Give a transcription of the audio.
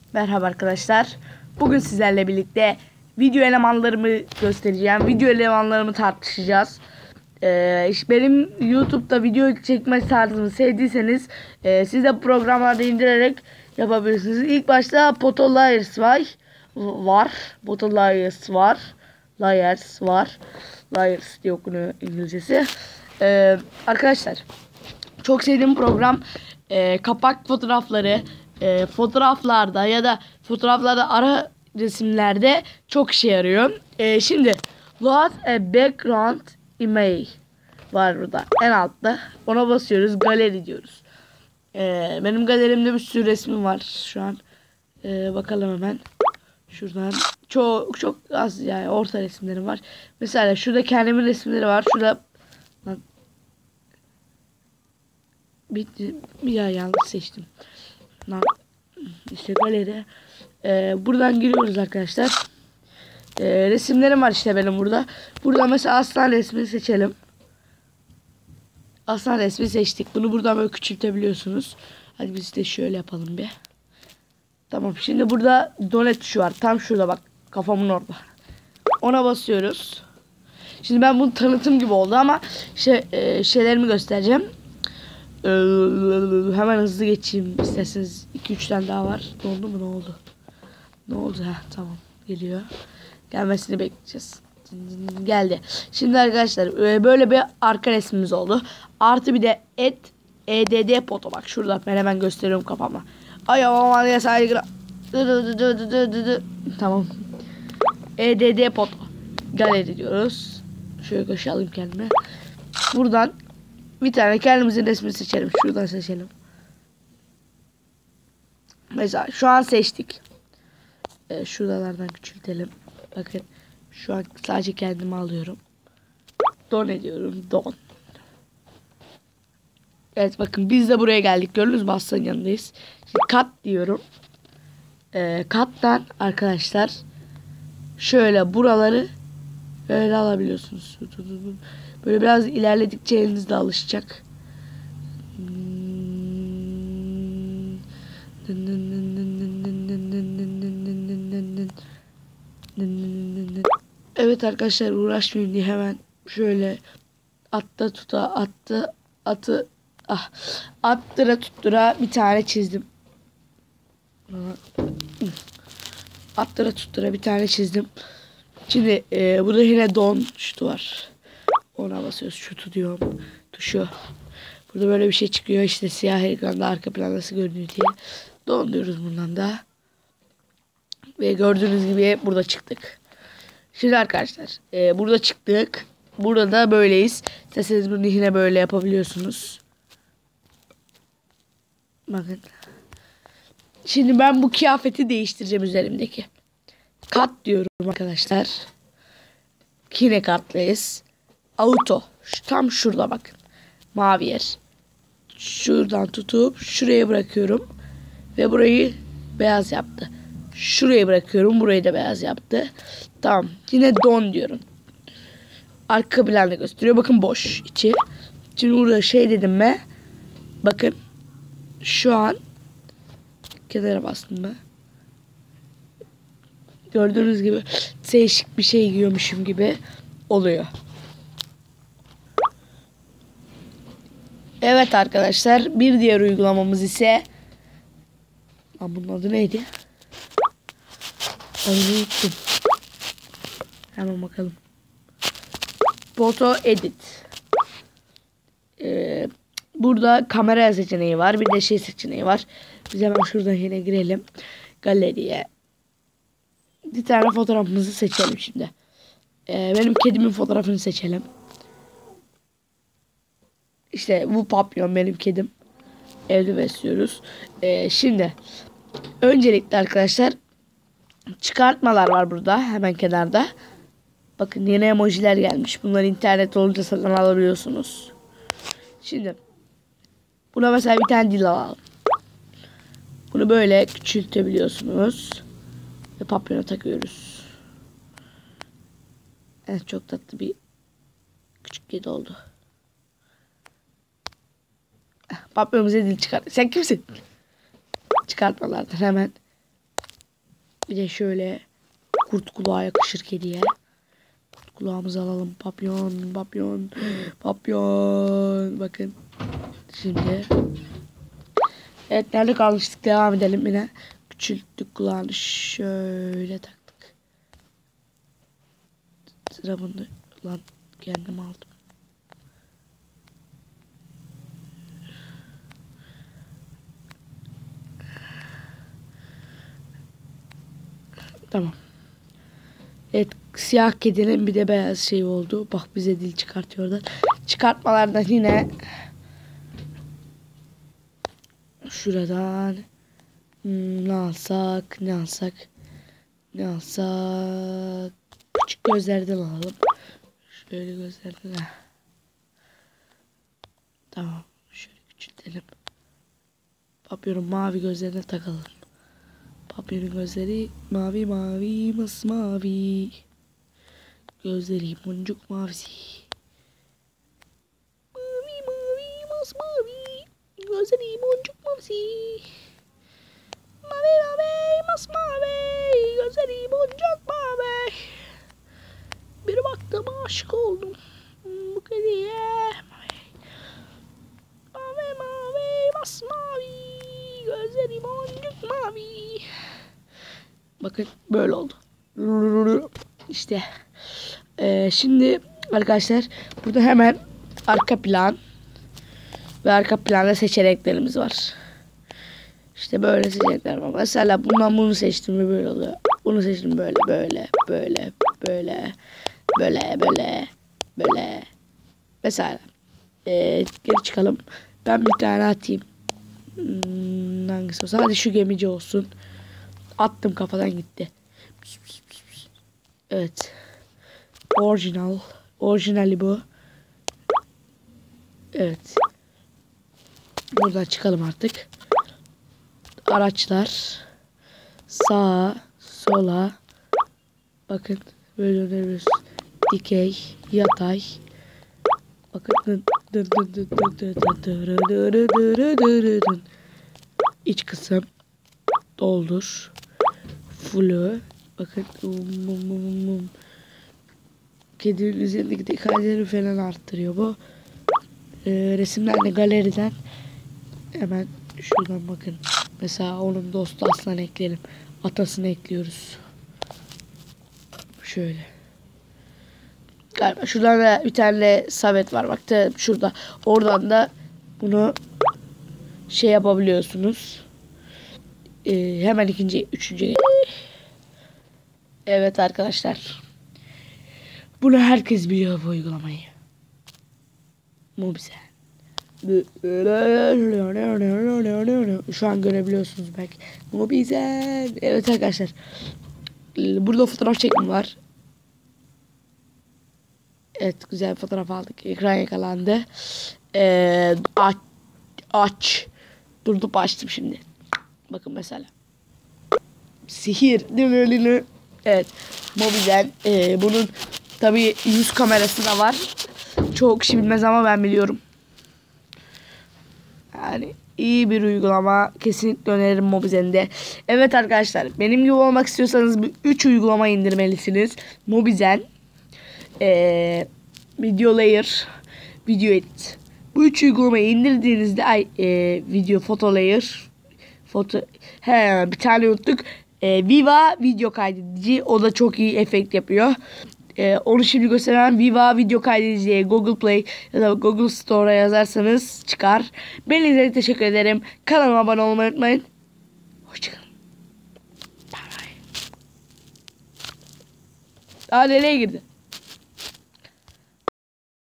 Merhaba arkadaşlar. Bugün sizlerle birlikte video elemanlarımı göstereceğim. Video elemanlarımı tartışacağız. Benim YouTube'da video çekme tarzımı sevdiyseniz siz de programlarda indirerek yapabilirsiniz. İlk başta Photoliers var. Photoliers var. Liars diye okunuyor İngilizcesi. Arkadaşlar çok sevdiğim program. Kapak fotoğrafları fotoğraflarda ya da fotoğraflarda ara resimlerde çok işe yarıyor. Şimdi load a background image var burada en altta. Ona basıyoruz, galeri diyoruz. Benim galerimde bir sürü resmim var şu an. Bakalım hemen. Şuradan çok az, yani orta resimlerim var. Mesela şurada kendimin resimleri var. Şurada bir yanlış seçtim. İşte galeri. Buradan giriyoruz arkadaşlar. Resimlerim var işte benim burada. Burada mesela aslan resmini seçelim. Aslan resmi seçtik. Bunu buradan böyle küçültebiliyorsunuz. Hadi biz de şöyle yapalım bir. Tamam. Şimdi burada done tuşu var. Tam şurada bak. Kafamın orada. Ona basıyoruz. Şimdi ben bunu tanıtım gibi oldu ama şeylerimi göstereceğim. Hemen hızlı geçeyim isterseniz. 2-3 tane daha var. Doldu mu? Ne oldu? Ne oldu? Tamam. Geliyor. Gelmesini bekleyeceğiz. Geldi. Şimdi arkadaşlar böyle bir arka resmimiz oldu. Artı bir de edd foto. Bak şurada ben hemen gösteriyorum kafamla. Ay aman ya saygı. Tamam. Edd foto. Galeri diyoruz. Şöyle koşalım kendime. Buradan bir tane kendimizin resmini seçelim. Şuradan seçelim. Mesela şu an seçtik. Şuralardan küçültelim. Bakın şu an sadece kendimi alıyorum. Don ediyorum. Don. Evet bakın biz de buraya geldik. Gördünüz mü? Aslanın yanındayız. Şimdi kat diyorum. Kattan arkadaşlar şöyle buraları böyle alabiliyorsunuz. Böyle biraz ilerledikçe eliniz de alışacak. Evet arkadaşlar uğraşmayayım diye hemen şöyle attıra tuttura bir tane çizdim. Attıra tuttura bir tane çizdim. Şimdi burada yine don tuşu var. Ona basıyoruz. Şu diyorum. Tuşu. Burada böyle bir şey çıkıyor. İşte siyah ekranda arka plan nasıl görünüyor diye. Don diyoruz bundan da. Ve gördüğünüz gibi burada çıktık. Şimdi arkadaşlar burada çıktık. Burada da böyleyiz. İsterseniz bunu yine böyle yapabiliyorsunuz. Bakın. Şimdi ben bu kıyafeti değiştireceğim üzerimdeki. Kat diyorum arkadaşlar. Yine katlıyız. Auto. Tam şurada bakın. Mavi yer. Şuradan tutup şuraya bırakıyorum. Ve burayı beyaz yaptı. Şuraya bırakıyorum. Burayı da beyaz yaptı. Tamam. Yine don diyorum. Arka planda gösteriyor. Bakın boş içi. Şimdi burada şey dedim mi? Bakın. Şu an kenara bastım ben. Gördüğünüz gibi değişik bir şey giyiyormuşum gibi oluyor. Evet arkadaşlar. Bir diğer uygulamamız ise bunun adı neydi? Adını unuttum. Hemen bakalım. Photo edit. Burada kamera seçeneği var. Bir de şey seçeneği var. Biz hemen şuradan yine girelim. Galeriye. Bir tane fotoğrafımızı seçelim şimdi. Benim kedimin fotoğrafını seçelim. İşte bu papyon benim kedim. Evde besliyoruz. Şimdi öncelikle arkadaşlar çıkartmalar var burada hemen kenarda. Bakın yeni emojiler gelmiş. Bunları internet olunca satın alabiliyorsunuz. Şimdi buna mesela bir tane dil alalım. Bunu böyle küçültebiliyorsunuz. Ve papyona takıyoruz. Evet çok tatlı bir küçük kedi oldu. Papyonumuza dil çıkart. Sen kimsin? Çıkartmalardan hemen Bir de şöyle kurt kulağa yakışır kediye. Kurt kulağımızı alalım. Papyon, papyon, papyon. Bakın. Şimdi. Evet, nerede kalmıştık? Devam edelim yine. Küçülttük kulağını. Şöyle taktık. Sıra bunda. Lan kendim aldım. Tamam. Evet, siyah kedinin bir de beyaz şey oldu. Bak bize dil çıkartıyorlar. Çıkartmalardan yine şuradan ne alsak, ne alsak, ne alsak. Küçük gözlerden alalım. Şöyle gözlerden. Tamam. Şöyle küçültelim. Papyonun mavi gözlerine takalım. Papyonun gözleri mavi mavi masmavi. Gözleri boncuk mavisi. Mavi mavi masmavi. Gözleri boncuk mavisi. Mavi mavi masmavi. Gözleri boncuk mavi. Bir baktım aşık oldum bu kediye. Mavi mavi masmavi. Gözleri boncuk mavi. Bakın böyle oldu. İşte. Şimdi arkadaşlar burada hemen arka plan ve arka planda seçeneklerimiz var. İşte böyle seçenekler var. Mesela bundan bunu seçtim ve böyle oluyor. Bunu seçtim böyle böyle böyle böyle böyle böyle böyle. Mesela geri çıkalım. Ben bir tane atayım. Hangisi olsa. Hadi şu gemici olsun. Attım, kafadan gitti. Evet. Orijinal. Orijinali bu. Evet. Buradan çıkalım artık. Araçlar. Sağa, sola. Bakın böyle dönüyoruz. Dikey, yatay. Bakın. İç kısım. Doldur. Full'ü. Bakın. Kedinin üzerindeki detayları falan arttırıyor bu. Resimlerle galeriden hemen şuradan bakın. Mesela onun dostu aslan ekleyelim. Atasını ekliyoruz. Şöyle. Galiba şuradan da bir tane Samet var. Bak da şurada. Oradan da bunu şey yapabiliyorsunuz. Hemen üçüncü. Evet arkadaşlar. Bunu herkes biliyor, bu uygulamayı. Mobizen. Şu an görebiliyorsunuz belki. Mobizen. Evet arkadaşlar. Burada fotoğraf çekim var. Evet, güzel bir fotoğraf aldık. Ekran yakalandı. Aç. Durdup açtım şimdi. Bakın mesela. Sihir. Evet. Mobizen. Bunun tabii yüz kamerası da var. Çoğu kişi bilmez ama ben biliyorum. Yani iyi bir uygulama. Kesinlikle öneririm Mobizen'de. Evet arkadaşlar. Benim gibi olmak istiyorsanız bu 3 uygulama indirmelisiniz. Mobizen. Video Layer. Video Edit. Bu 3 uygulamayı indirdiğinizde video Photo Layer. Bir tane unuttuk. Viva video kaydedici. O da çok iyi efekt yapıyor. Onu şimdi gösteren Viva video kaydediciye Google Play ya da Google Store'a yazarsanız çıkar. Ben izlediğiniz teşekkür ederim. Kanalıma abone olmayı unutmayın. Hoşçakalın. Bye bye. Nereye girdi?